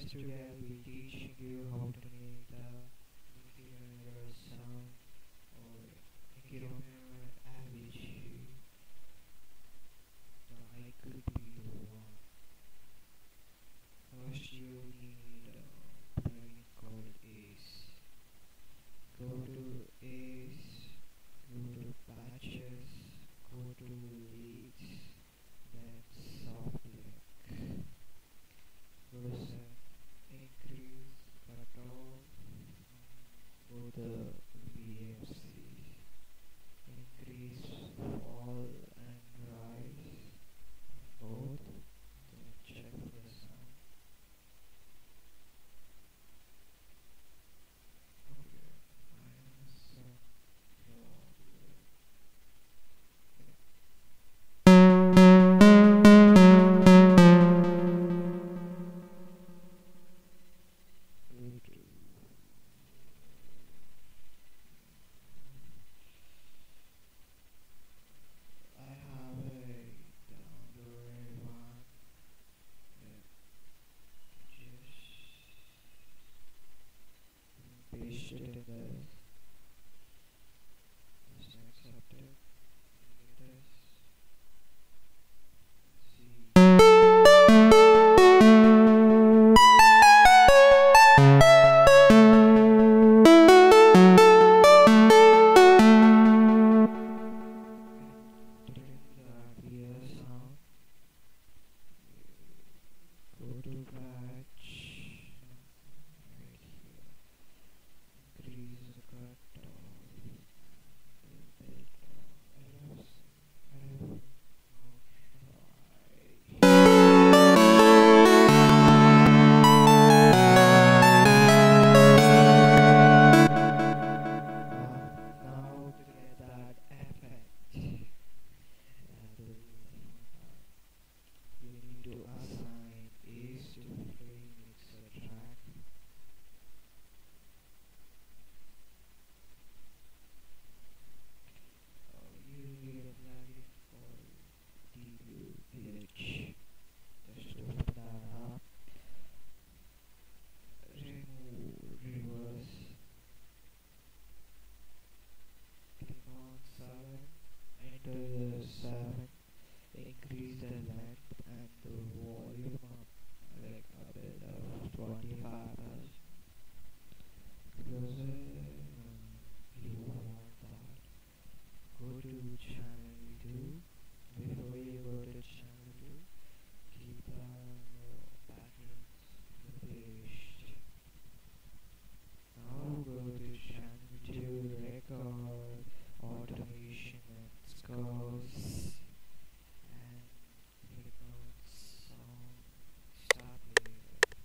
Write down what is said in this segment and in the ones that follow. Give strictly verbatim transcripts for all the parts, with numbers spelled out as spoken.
today I'll be teaching you how to make the nuclear sound or nuclear average. The I could be the one. First you need a plugin called Ace. Go to Ace, go to Patches, go to Leads, then Softlick. Go set increase cutoff, go to V M C, increase fall and rise both, then check for the sound. Okay, minus some problem. Go to I have a downloaded one. Let just paste it in this. Just accept it. Get this. See. And during the E D M sound, go to patch right here. Increase the cutoff. Delta F F. Now to get that effect, and the you need to assign Ace to free mixer track. Uh, you need a plugin called D U H. Just open that up. Remove reverse. Click on seven. Enter the seven. Increase the length and the volume up like a bit of twenty-five percent. Close it. Um, you want that. Go to channel two. Before you go to channel two, keep the uh, patterns in the playlist. Now go to channel two, record, automation and scores, and click on song, start layer.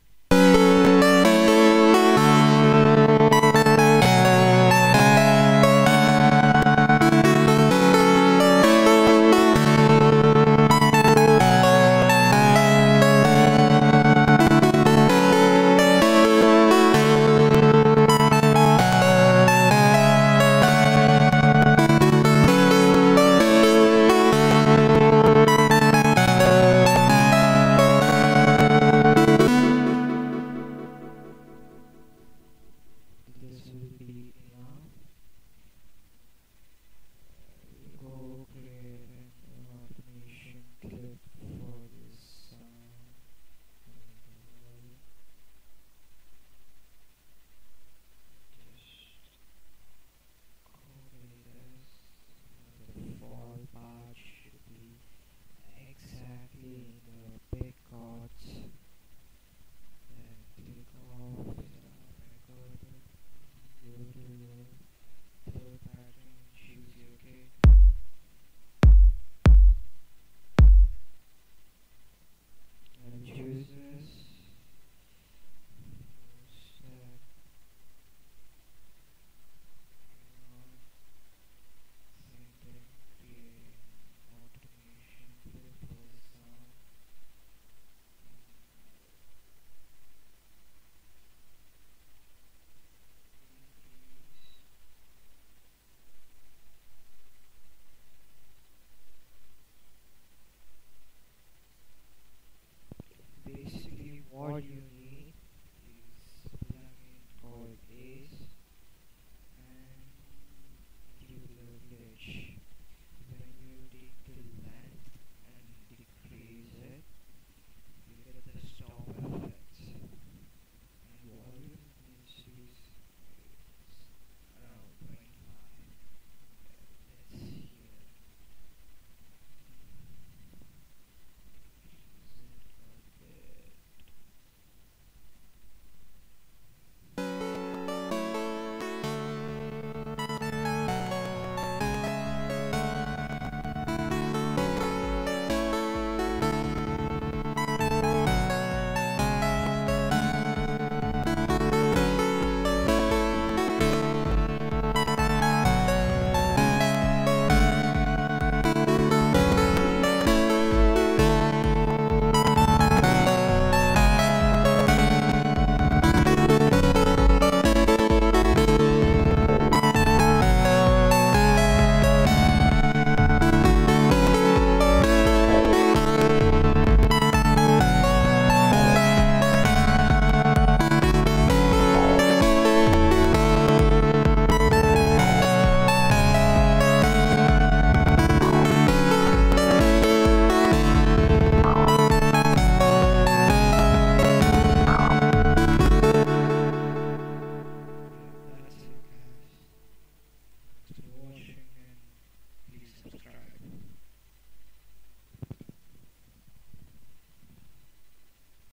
This will be enough. Go create an automation clip for this sound. And the volume. Just copy this. The fall part should be exactly in the big chords. Then click off the recorder. Go to the fill pattern, choose your kick, and choose this. Step, hang on, same thing, create an automation clip for the sound. Increase. Basically what you